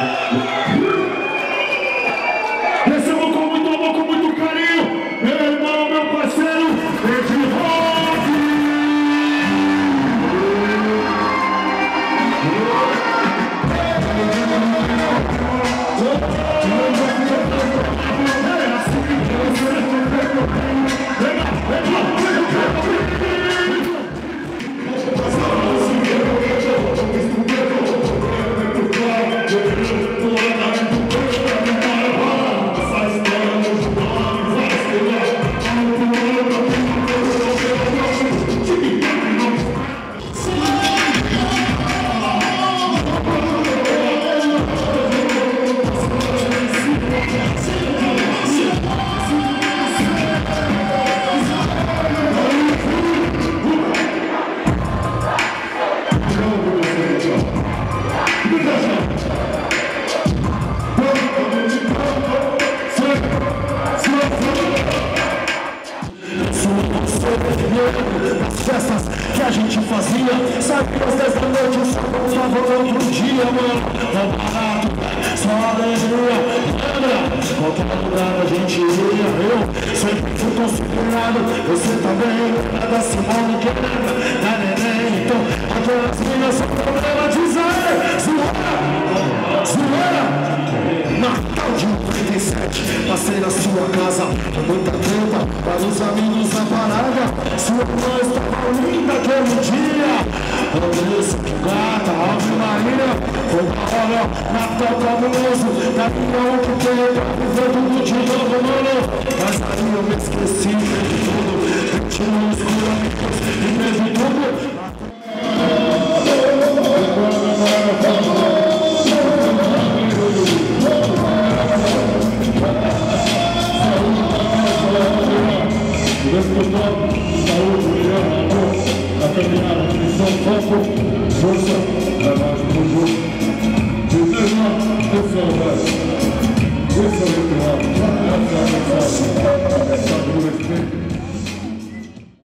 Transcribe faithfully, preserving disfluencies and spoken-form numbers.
Recebo com muito amor, com muito carinho, meu irmão, meu parceiro, Ed Rock. As festas que a gente fazia, sabe, às dez da noite, só voltava outro dia, mano. É barato, só alegria. Lembra? Qualquer lugar a gente ia, eu sempre fui considerado. Você também, é da Simone, que é da neném. Então, aquelas minas são problema de zero. Zoeira, zoeira. Natal de noventa e sete, passei na sua casa com muita treta, para os amigos da parada. Sua mãe estava linda aquele dia. Andressa, que gata, Ave Maria. Foi da hora, Natal fabuloso. Da minha que tem pra viver tudo de novo, mano. Mas aí eu me esqueci de tudo. Continuo os amigos e mesmo tudo. Saúde, melhor amor, a terminar a missão, foco,